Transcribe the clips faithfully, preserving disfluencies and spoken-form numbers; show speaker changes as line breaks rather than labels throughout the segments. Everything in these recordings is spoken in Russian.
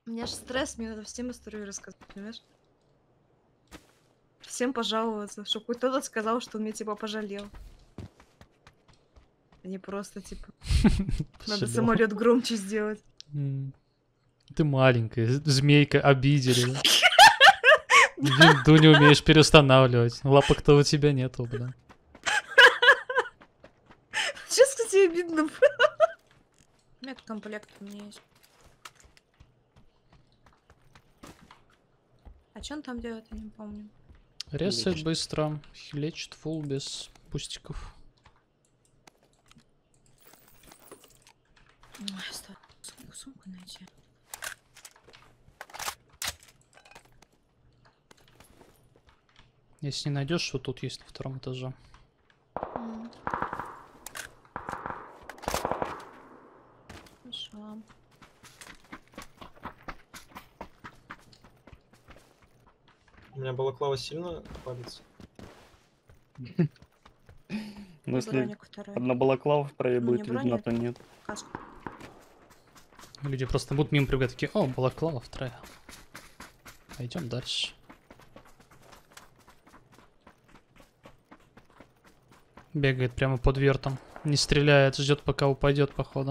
У меня же стресс, мне надо всем историю рассказать, понимаешь? Всем пожаловаться, чтобы хоть кто-то сказал, что он меня типа пожалел. А не просто типа. Надо самолет громче сделать.
Ты маленькая, змейка, обидели. Винду не умеешь переустанавливать. Лапок-то у тебя нету, блин.
Сейчас, кстати, обидно. Медкомплект у меня есть. А что он там делает, я не помню.
Ресет быстро, лечит фул без пустиков.
Ой, стой, сумку, сумку найти.
Если не найдешь, что тут есть на втором этаже.
Mm. Хорошо.
У меня балаклава сильно палится.
Ну, если одна балаклава в праве будет видна, то нет.
Люди просто будут мимо прыгать, такие: о, балаклава вторая. Пойдем дальше. Бегает прямо под вертом. Не стреляет, ждет, пока упадет, походу.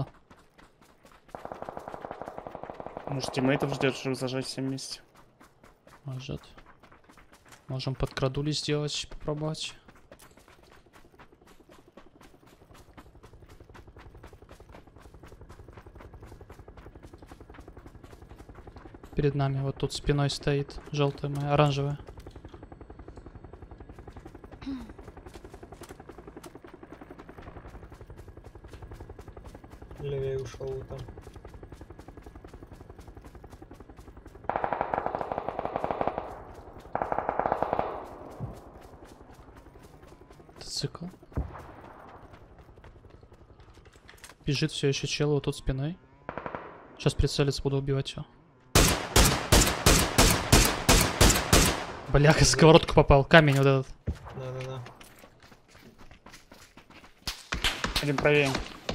Может, тиммейтов ждет, чтобы зажать все вместе.
Может. Можем подкрадули сделать, попробовать. Перед нами вот тут спиной стоит желтая моя, оранжевая.
Левее ушел там.
Цикл. Бежит все еще чел вот тут спиной. Сейчас прицелиться, буду убивать его. Бляха, сковородку попал. Камень вот этот.
Да-да-да.
Один правее.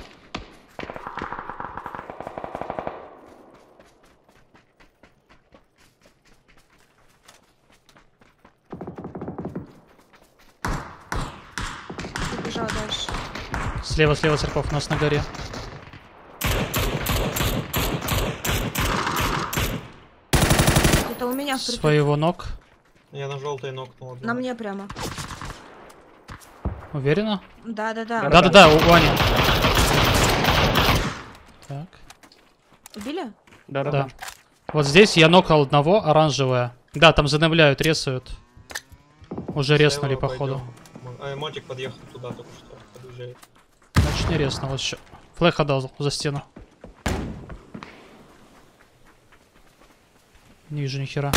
Побежал дальше.
Слева, слева, Серпов, у нас на горе.
Это у меня второй.
Своего ног.
Я на желтой нокнул.
На мне прямо.
Уверена?
Да-да-да.
Да-да-да, у Ани. Так.
Убили?
Да-да-да.
Вот здесь я нокал одного, оранжевая. Да, там занавляют, ресают. Уже реснули, походу.
А, мотик подъехал туда только что. Подъезжает.
Значит, не реснул еще. Флэш отдал за стену. Не вижу ни хера.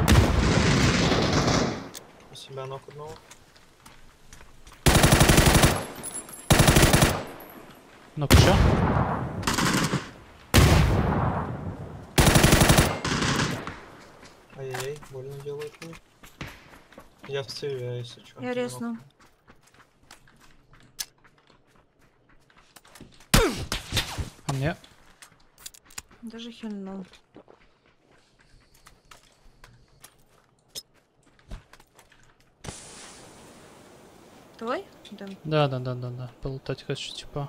У себя ног одного.
Ну-ка, еще.
Ай-яй-яй, больно делает мне. Я в циве, если что.
Я резну.
А мне?
Даже хильнул. Твой? Да.
Да, да, да, да, да. Полутать хочу, типа.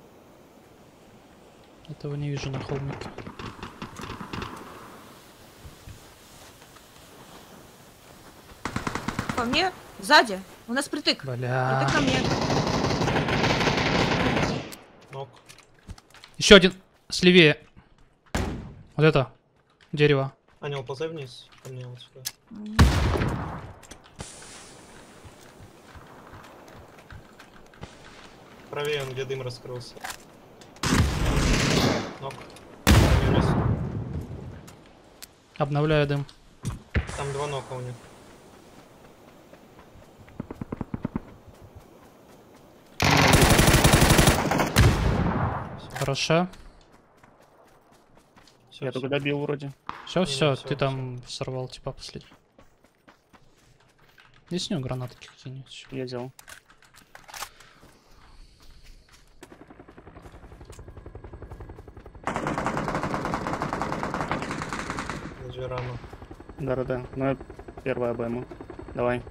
Этого не вижу на холмике.
По мне? Сзади. У нас притык.
Бля.
Притык ко мне.
Ног.
Еще один слевее. Вот это. Дерево.
Аня, ползай вниз. Ко мне вот сюда. Правее он, где дым раскрылся. Ног.
Обновляю дым.
Там два нока у них.
Хорошо.
Всё,
Я
всё.
только добил вроде.
Все,
Не,
все,
не, всё,
ты там сорвал, типа, последний. Есть у него гранатки какие-нибудь?
Я делал.
верану.
Да-да-да. Ну, я первая обойму. Давай.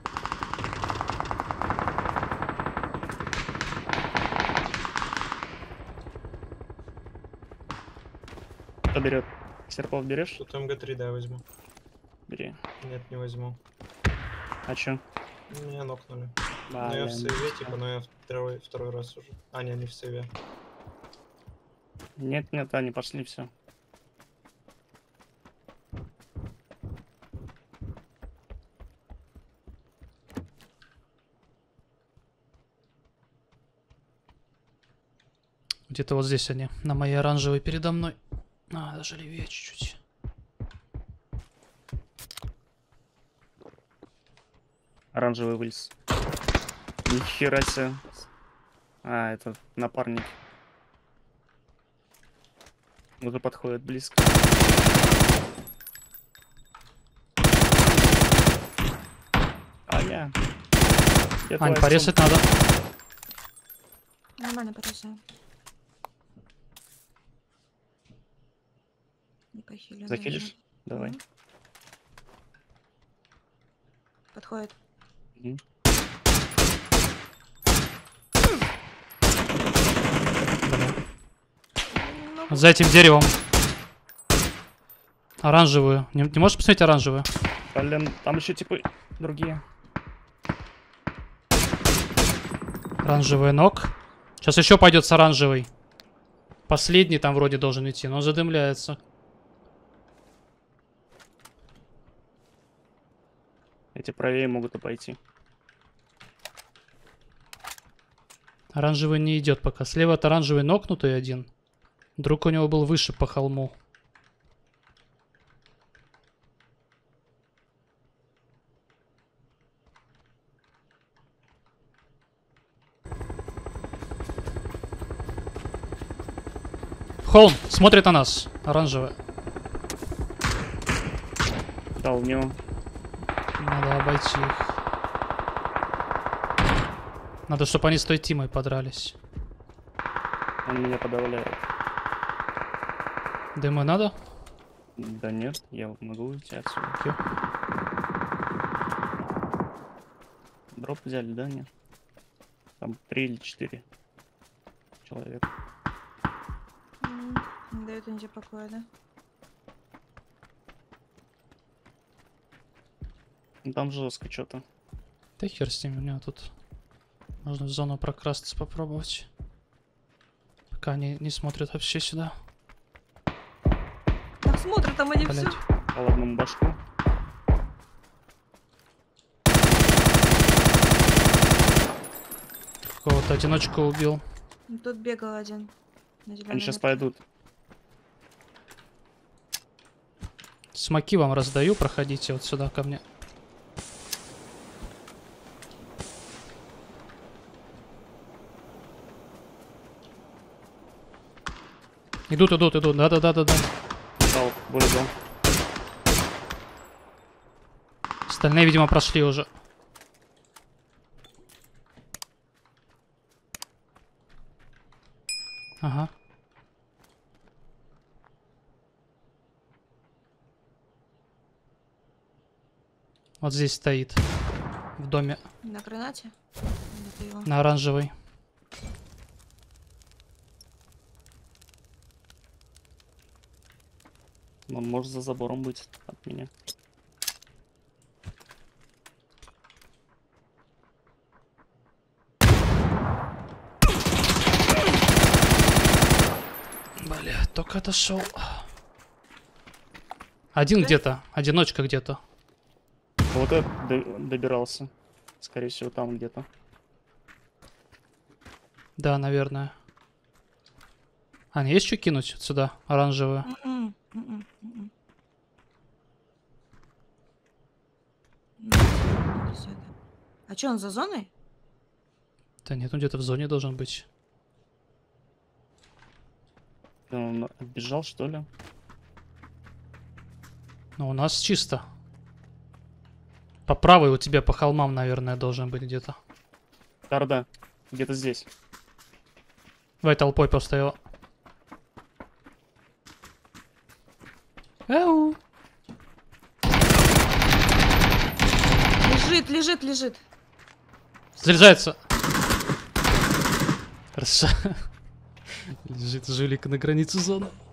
Кто берет? Серпов берешь?
Тут эм гэ три, да, я возьму.
Бери.
Нет, не возьму.
А чё?
Меня нокнули.
А,
ну я
я
в сейве, типа, но я второй, второй раз уже. А, не, не в сейве.
Нет, нет, они пошли, все.
Где-то вот здесь они, на моей оранжевой передо мной. А, даже левее чуть-чуть.
Оранжевый вылез. Нихера себе. А, это напарник. Уже подходит близко. А я. Где
Ань,
твоя
порезать
сумка?
надо.
Нормально порезаю. Не похилю.
Захилишь? Давай.
Мгм. Подходит.
Мгм.
Ну,
Вот за этим деревом. Оранжевую. Не, не можешь посмотреть оранжевую?
Блин, там еще типы другие.
Оранжевый ног. Сейчас еще пойдет с оранжевой. Последний там вроде должен идти, но он задымляется.
Эти правее могут и пойти.
Оранжевый не идет пока. Слева от оранжевый нокнутый один. Друг у него был выше по холму. Холм смотрит на нас. Оранжевый.
Дал в него.
Надо обойти их. Надо, чтобы они с той тимой подрались.
Он меня подавляет.
Дымы надо?
Да нет, я могу уйти отсюда.
Окей.
Дроп взяли, да, нет? Там три или четыре человека.
м, не дают нигде покоя, да?
Ну там жестко что-то.
Да хер с ним, у меня тут. Можно в зону прокрасться попробовать. Пока они не смотрят вообще сюда.
Так смотрят, там они все.
Блять.
По одному башку.
Какого-то одиночку убил.
Тут бегал один. На
Они
зелёной
сейчас
метке.
пойдут.
Смоки вам раздаю, проходите вот сюда ко мне. Идут, идут, идут. Да-да-да-да-да.
Дал, вырубил.
Остальные, видимо, прошли уже. Ага. Вот здесь стоит. В доме.
На гранате? Или ты его?
На оранжевой.
Он может за забором быть от меня.
Бля, только отошел. Один
Да?
где-то. Одиночка где-то.
Вот этот до- добирался. Скорее всего, там где-то.
Да, наверное. А, не есть что кинуть сюда? Оранжевую.
М-м, м-м, м-м. М, всё это. А что, он за зоной?
Да нет, он где-то в зоне должен быть.
Он отбежал, что ли?
Но у нас чисто. По правой у тебя по холмам, наверное, должен быть где-то.
Да-да, где-то здесь.
Давай толпой просто его. Эу.
Лежит, лежит, лежит.
Заряжается. Хорошо. Лежит жулик на границе зоны.